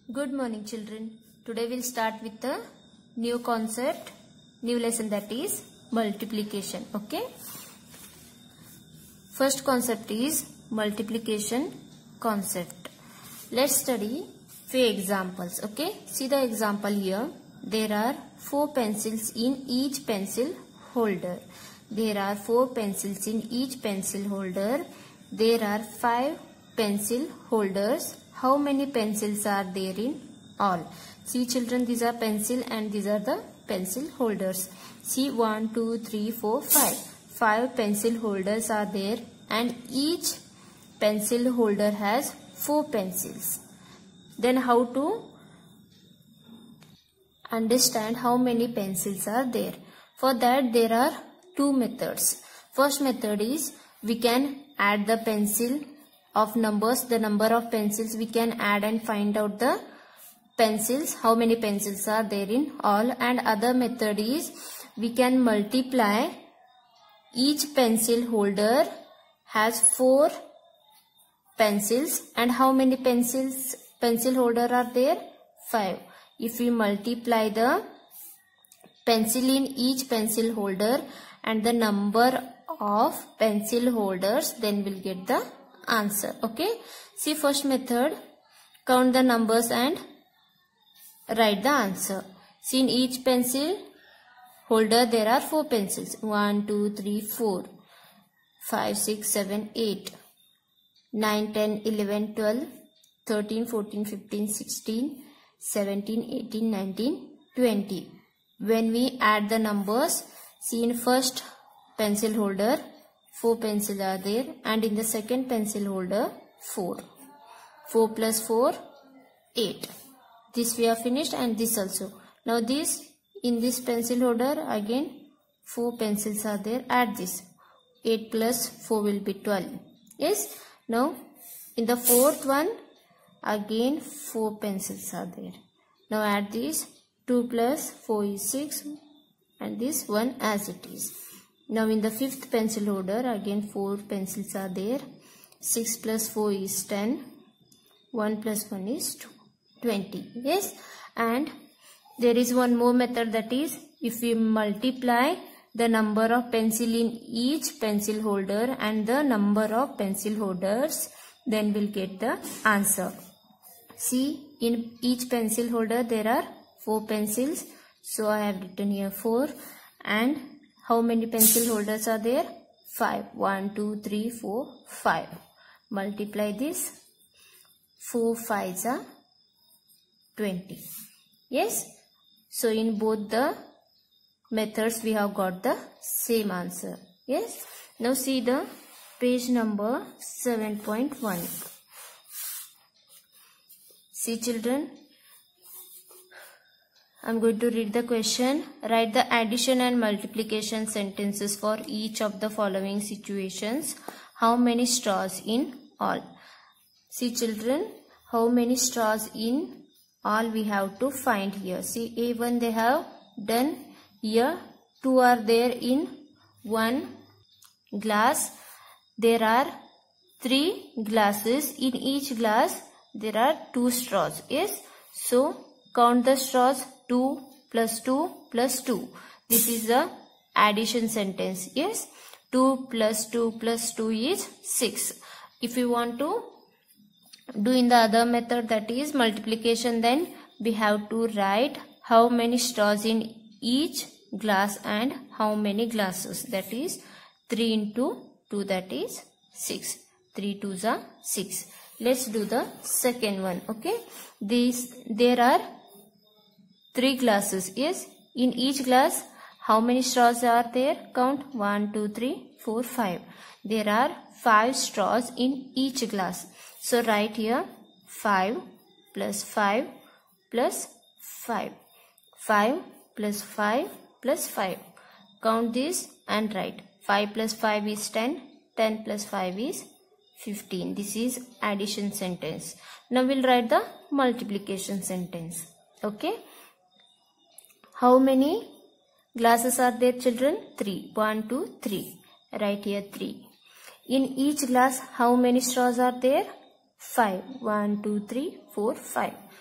Good morning, children. Today we'll start with the new concept, new lesson, that is multiplication. Okay. First concept is multiplication concept. Let's study few examples. Okay. See the example here. There are 4 pencils in each pencil holder. There are 4 pencils in each pencil holder. There are 5 pencil holders. How many pencils are there in all? See children, these are pencil and these are the pencil holders. See 1, 2, 3, 4, 5. 5 pencil holders are there and each pencil holder has 4 pencils. Then how to understand how many pencils are there? For that there are 2 methods. First method is we can add the pencil of numbers, the number of pencils we can add and find out the pencils, how many pencils are there in all. And other method is we can multiply, each pencil holder has 4 pencils and how many pencil holder are there? 5. If we multiply the pencil in each pencil holder and the number of pencil holders, then we'll get the answer. Okay. See first method, count the numbers and write the answer. See in each pencil holder there are 4 pencils. 1, 2, 3, 4, 5, 6, 7, 8, 9, 10, 11, 12, 13, 14, 15, 16, 17, 18, 19, 20. When we add the numbers, see in first pencil holder 4 pencils are there and in the second pencil holder 4. 4 plus 4, 8. This we have finished and this also. Now this, in this pencil holder again 4 pencils are there. Add this. 8 plus 4 will be 12. Yes. Now in the fourth one again 4 pencils are there. Now add this. 2 plus 4 is 6 and this one as it is. Now in the fifth pencil holder again 4 pencils are there. 6 plus 4 is 10. 1 plus 1 is 2. 20. Yes. And there is one more method, that is if we multiply the number of pencil in each pencil holder and the number of pencil holders, then we'll get the answer. See in each pencil holder there are 4 pencils. So I have written here 4 and how many pencil holders are there? 5. 1, 2, 3, 4, 5. Multiply this. 4 5s are 20. Yes. So in both the methods we have got the same answer. Yes. Now see the page number 7.1. See children, I'm going to read the question. Write the addition and multiplication sentences for each of the following situations. How many straws in all? See children, how many straws in all we have to find here. See A1 they have done here. 2 are there in one glass. There are 3 glasses. In each glass there are 2 straws. Yes. So count the straws. 2 plus 2 plus 2. This is the addition sentence. Yes. 2 plus 2 plus 2 is 6. If you want to do in the other method, that is multiplication, then we have to write how many straws in each glass and how many glasses. That is 3 into 2, that is 6. 3 2s are 6. Let's do the second one. Okay. There are 3 glasses. Yes. In each glass, how many straws are there? Count. 1, 2, 3, 4, 5. There are 5 straws in each glass. So write here 5 plus 5 plus 5. 5 plus 5 plus 5. Count this and write. 5 plus 5 is 10. 10 plus 5 is 15. This is addition sentence. Now we'll write the multiplication sentence. Okay. How many glasses are there children? 3. 1, 2, 3. Write here 3. In each glass how many straws are there? 5. 1, 2, 3, 4, 5.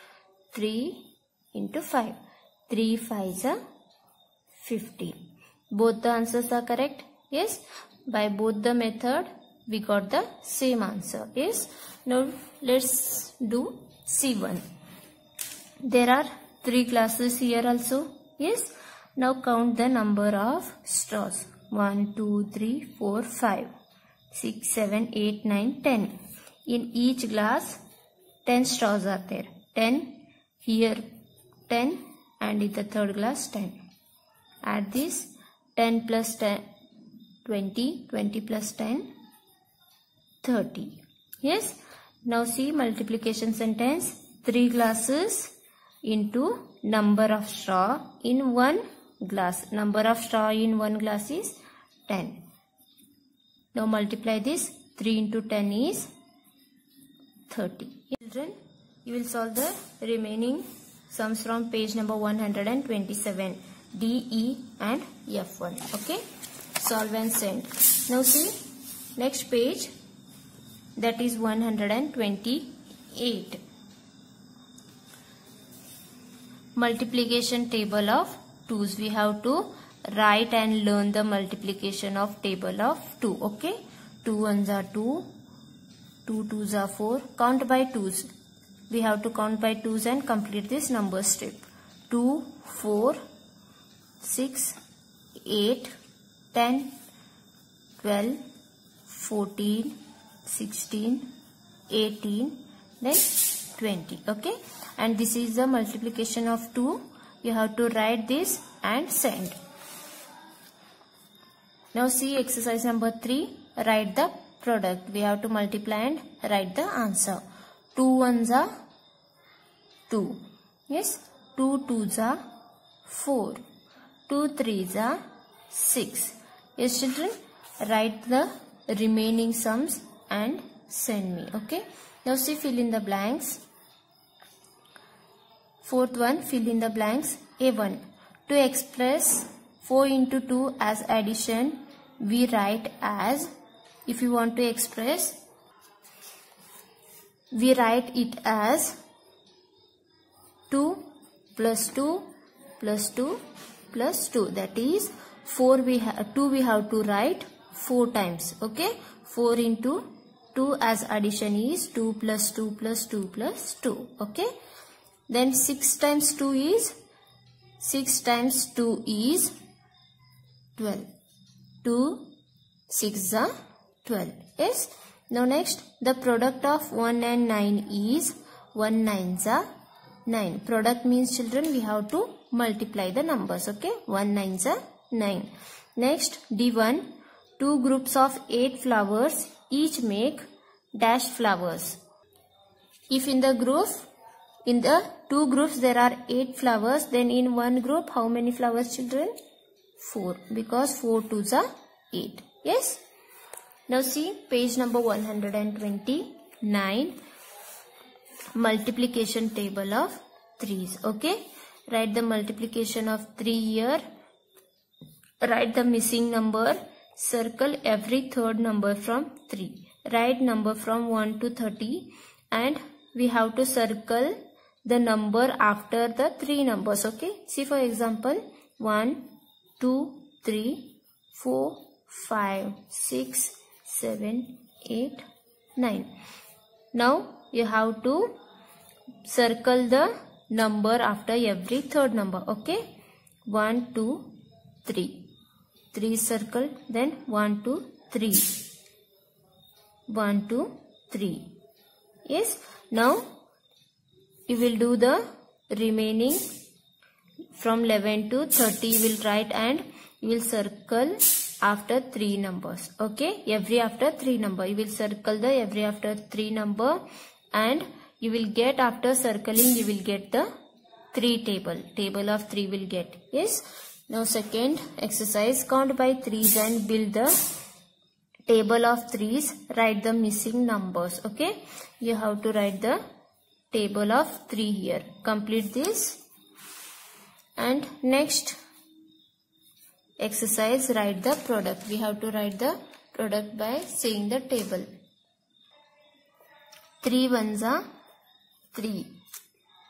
3 into 5. 3 5s are 15. Both the answers are correct. Yes. By both the method we got the same answer. Yes. Now let's do C1. There are 3 classes here also. Yes. Now count the number of straws. 1, 2, 3, 4, 5, 6, 7, 8, 9, 10. In each glass 10 straws are there. 10 here, 10, and in the third glass 10. Add this. 10 plus 10, 20, 20 plus 10, 30. Yes. Now see multiplication sentence. 3 glasses into number of straw in one glass. Number of straw in one glass is 10. Now multiply this. 3 into 10 is 30. Children, you will solve the remaining sums from page number 127. D, E and F1. Okay. Solve and send. Now see next page, that is 128. Multiplication table of 2's. We have to write and learn the multiplication of table of 2. Okay. 2 1s are 2. 2 2s are 4. Count by 2's. We have to count by 2's and complete this number strip. 2, 4, 6, 8, 10, 12, 14, 16, 18, then 20. Okay. And this is the multiplication of 2. You have to write this and send. Now see exercise number 3. Write the product. We have to multiply and write the answer. 2 1s are 2. Yes. 2 2s are 4. 2 3s are 6. Yes, children. Write the remaining sums and send me. Okay. Now see, fill in the blanks. Fourth one, fill in the blanks. A1. To express 4 into 2 as addition, we write as, if you want to express, we write it as 2 plus 2 plus 2 plus 2. That is 2 we have to write 4 times. Okay. 4 into 2 as addition is 2 plus 2 plus 2 plus 2. Okay. Then 6 times 2 is 12. 2 6 are 12. Yes. Now next, the product of 1 and 9 is 1 9s are 9. Product means, children, we have to multiply the numbers. Okay. 1 9s are 9. Next, D1. 2 groups of 8 flowers each make dash flowers. If in the 2 groups there are 8 flowers, then in one group how many flowers, children? 4, because 4 2s are 8. Yes. Now see page number 129. Multiplication table of 3's. Okay. Write the multiplication of 3 here. Write the missing number. Circle every third number from 3. Write number from 1 to 30, and we have to circle the number after the 3 numbers. Okay. See, for example, 1, 2, 3, 4, 5, 6, 7, 8, 9. Now you have to circle the number after every third number. Okay. 1, 2, 3. 3 circle, then 1, 2, 3. 1, 2, 3. Yes. Now you will do the remaining from 11 to 30. You will write and you will circle after 3 numbers. Okay. Every after 3 number. You will circle the every after 3 number, and you will get, after circling, you will get the 3 table. Table of 3 will get. Yes. Now second exercise, count by 3's and build the table of 3's. Write the missing numbers. Okay. You have to write the table of 3 here. Complete this. And next exercise, write the product. We have to write the product by saying the table. 3 1s are 3.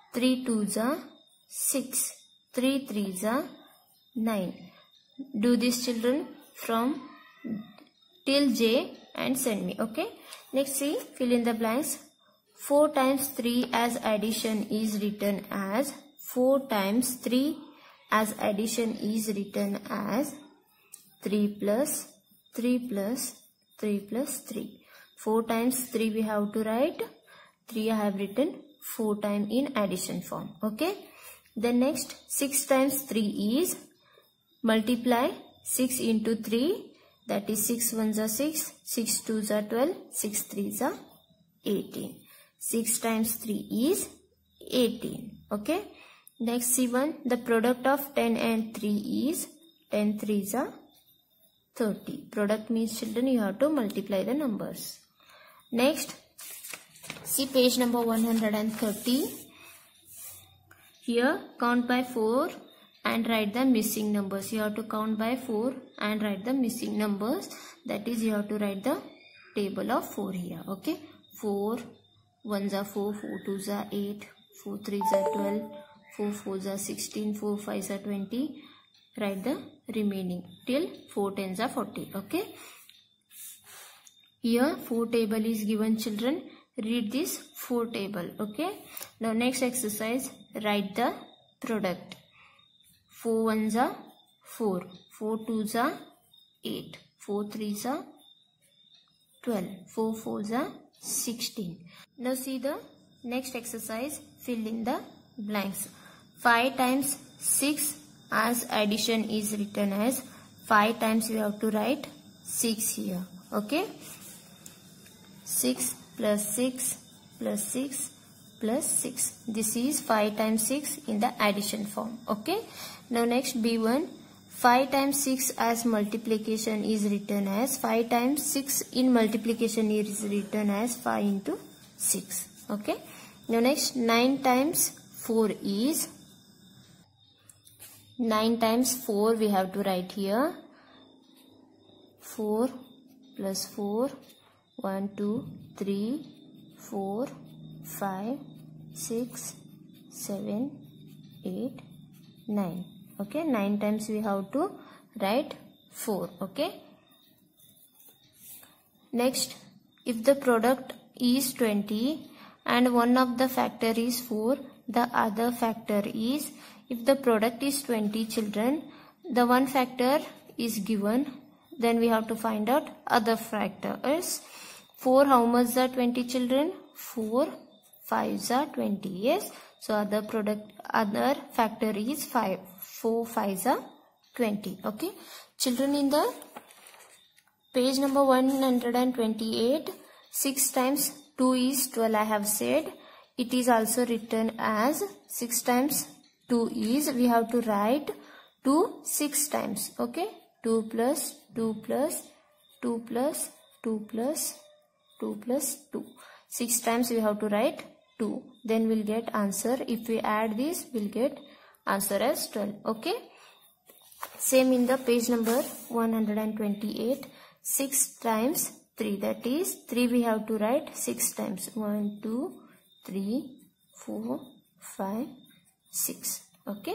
3 2s are 6, 3 3s are 9. Do this, children, from till J and send me. Okay. Next, see, fill in the blanks. 4 times 3 as addition is written as 4 times 3 as addition is written as 3 plus 3 plus 3 plus 3. 4 times 3 we have to write. 3 I have written 4 times in addition form. Okay. Then next, 6 times 3 is multiply 6 into 3. That is 6 1s are 6, 6 2s are 12, 6 3s are 18. 6 times 3 is 18. Okay. Next, C1. The product of 10 and 3 is 10 3s are 30. Product means, children, you have to multiply the numbers. Next, see page number 130. Here, count by 4 and write the missing numbers. You have to count by 4 and write the missing numbers. That is, you have to write the table of 4 here. Okay. 4 1s are 4, 4 2s are 8, 4 3s are 12, 4 4s are 16, 4 5s are 20. Write the remaining till 4 10s are 40. Okay. Here 4 table is given, children. Read this 4 table. Okay. Now next exercise, write the product. 4 1s are 4, 4 2s are 8, 4 3s are 12, 4 4s are 16. Now see the next exercise, fill in the blanks. 5 times 6 as addition is written as 5 times we have to write 6 here. Okay. 6 plus 6 plus 6 plus 6. This is 5 times 6 in the addition form. Okay. Now next, B1. 5 times 6 as multiplication is written as 5 times 6 in multiplication is written as 5 into 6. Okay. Now next, 9 times 4 is 9 times 4 we have to write here. 4 plus 4, 1 2 3 4 5 6 7 8 9. Okay. 9 times we have to write 4. Okay. Next, if the product is 20 and one of the factor is 4, the other factor is, if the product is 20, children, the one factor is given, then we have to find out other factor is 4. How much are 20, children? 4 5s are 20. Yes. So other factor is 5. 4 5s are 20. Okay. Children, in the page number 128, 6 times 2 is 12 I have said. It is also written as 6 times 2 is, we have to write 2 6 times. Okay. 2 plus 2 plus 2 plus 2 plus 2 plus 2. 6 times we have to write 2. Then we'll get answer. If we add this, we'll get answer as 12. Okay. Same in the page number 128. 6 times 3. That is 3 we have to write 6 times. 1 2 3 4 5 6. Okay.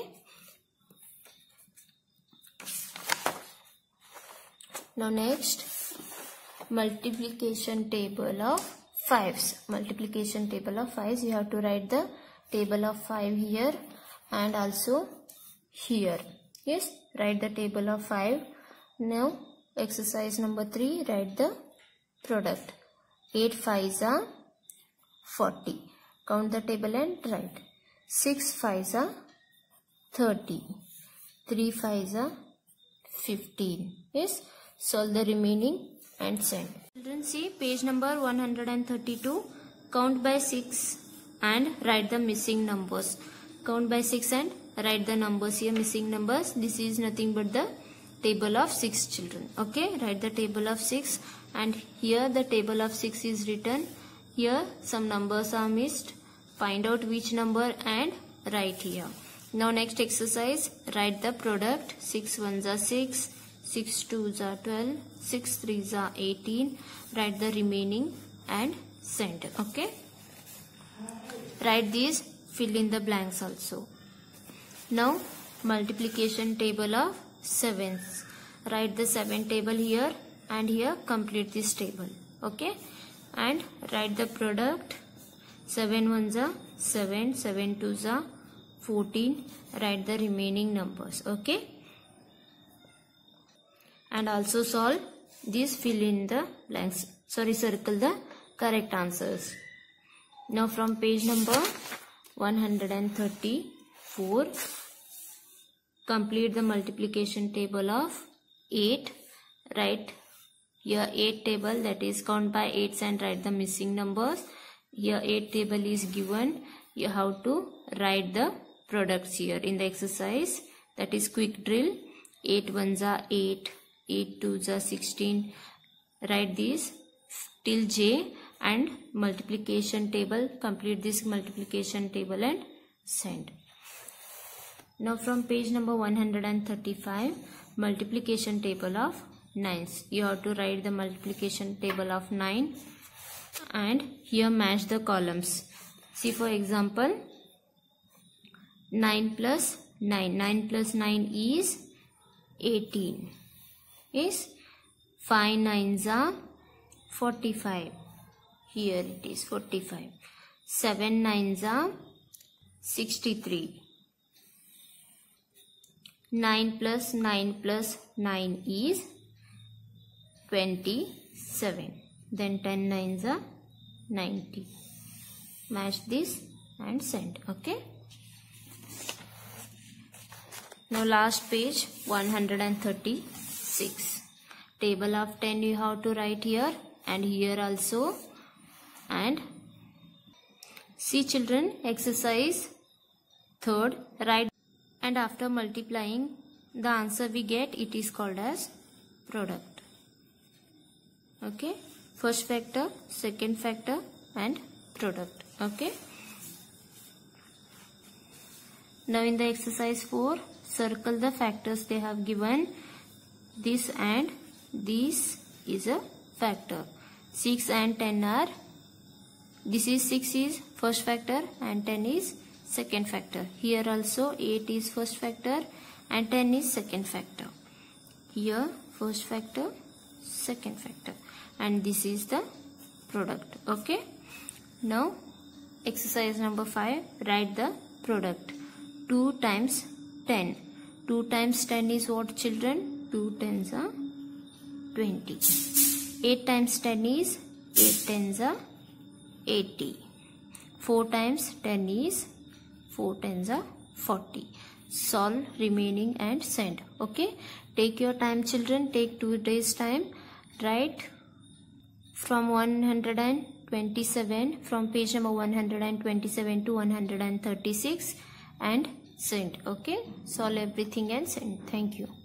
Now next, multiplication table of 5s. Multiplication table of 5s. You have to write the table of 5 here and also here. Yes, write the table of 5. Now exercise number 3, write the product. 8 5s are 40. Count the table and write. 6 5s are 30. 3 5s are 15. Yes, solve the remaining and send. Children, see page number 132. Count by 6 and write the missing numbers. Count by 6 and write the numbers here, missing numbers. This is nothing but the table of 6, children. Okay, write the table of 6 and here the table of 6 is written. Here some numbers are missed. Find out which number and write here. Now next exercise, write the product. 6 1s are 6, 6 2s are 12, 6 3s are 18. Write the remaining and send. Okay. Write these fill in the blanks also. Now multiplication table of 7s. Write the 7 table here and here, complete this table. Okay, and write the product. 7 ones are 7, 7 twos are 14. Write the remaining numbers. Okay, and also solve this, fill in the blanks, circle the correct answers. Now from page number 134, complete the multiplication table of 8. Write here 8 table, that is count by 8s and write the missing numbers. Here 8 table is given. You have to write the products here in the exercise, that is quick drill. 8 ones are 8, 8 twos are 16. Write this till j and multiplication table, complete this multiplication table and send. Now from page number 135, multiplication table of 9s. You have to write the multiplication table of 9 and here match the columns. See, for example, 9 plus 9. 9 plus 9 is 18. Is 5 9s are 45. Here it is 45. 7 9s are 63. 9 plus 9 plus 9 is 27. Then 10 9s are 90. Match this and send. Okay. Now last page 136. Table of 10 you have to write here and here also. And see children, exercise 3rd, write, and after multiplying the answer we get, it is called as product. Okay, first factor, second factor and product. Okay, now in the exercise 4, circle the factors they have given. This and this is a factor. 6 and 10 are, this is 6 is first factor and 10 is second factor. Here also 8 is first factor and 10 is second factor. Here first factor, second factor, and this is the product. Okay, now exercise number 5, write the product. 2 times 10. 2 times 10 is what children? 2 tens are 20. 8 times 10 is 8 tens are 80. 4 times 10 is 4 tens are 40. Solve remaining and send. Okay, take your time children, take 2 days time. Write from 127, from page number 127 to 136 and send. Okay, solve everything and send. Thank you.